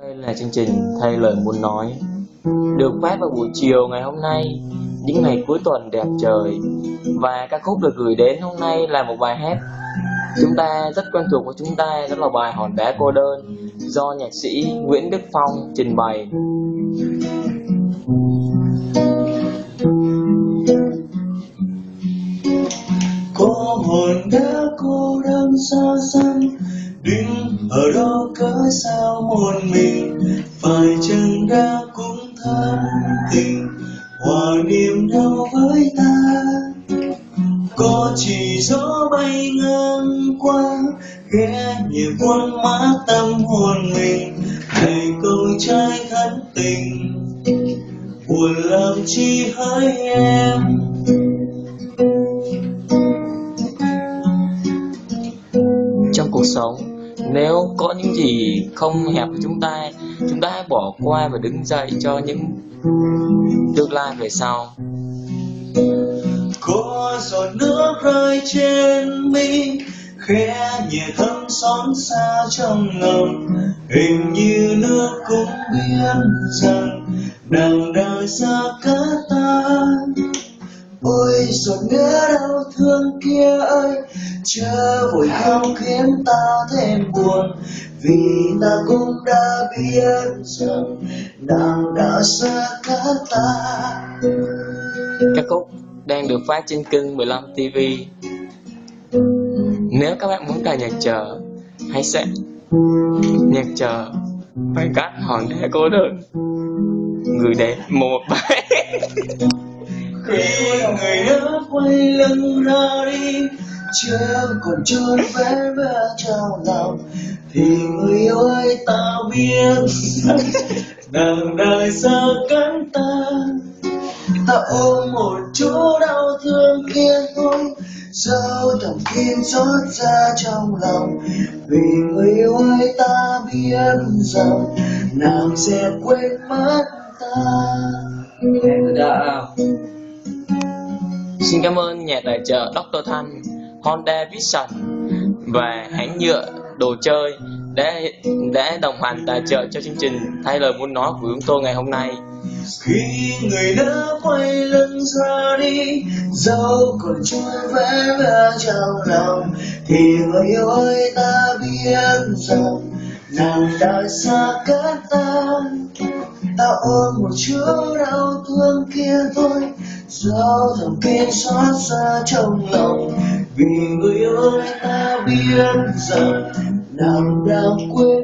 Đây là chương trình Thay Lời Muốn Nói, được phát vào buổi chiều ngày hôm nay, những ngày cuối tuần đẹp trời. Và ca khúc được gửi đến hôm nay là một bài hát chúng ta rất quen thuộc của chúng ta, đó là bài Hòn Đá Cô Đơn do nhạc sĩ Nguyễn Đức Phong trình bày. Có hòn đá cô đơn xa xăm, đứng ở đó cớ sao một mình, phải chăng đã cũng thắm tình hòa niềm đau với ta. Có chỉ gió bay ngang qua, ghé nhẹ khuôn má tâm hồn mình, này câu trai thất tình buồn làm chi hỡi em. Trong cuộc sống, nếu có những gì không hẹp với chúng ta hãy bỏ qua và đứng dậy cho những tương lai về sau. Có giọt nước rơi trên mi, khẽ nhẹ thấm xót xa trong lòng, hình như nước cũng biết rằng nàng đang xa cách ta. Ôi giọt nước đau thương kia ơi, chớ vội không khiến ta thêm buồn, vì ta cũng đã biết rằng nàng đã xa cách ta. Ca khúc đang được phát trên kênh 15 TV. Nếu các bạn muốn cài nhạc chờ, hãy set nhạc chờ bài hát Hòn Đá Cô Đơn gửi đến 113. Khi người đã quay lưng ra đi, chưa còn trốn vé trong lòng, thì người yêu ơi ta biết nàng đang xa cách ta. Ta ôm một chỗ đau thương kia thôi, dẫu thầm kín xót ra trong lòng, vì người yêu ơi ta biết rằng nàng sẽ quên mất ta. Xin cảm ơn nhà tài trợ Dr. Thanh, Honda Vision và hãng nhựa đồ chơi đã đồng hành tài trợ cho chương trình Thay Lời Muốn Nói của chúng tôi ngày hôm nay. Khi người đã quay lưng ra đi, dẫu còn trôi vẽ trong lòng, thì người yêu ơi ta biết rằng nàng đã xa cách ta. Ta ôm một chỗ đau thương kia thôi, dẫu thầm kín xót xa trong lòng, vì người yêu ơi ta biết rằng nàng đang quên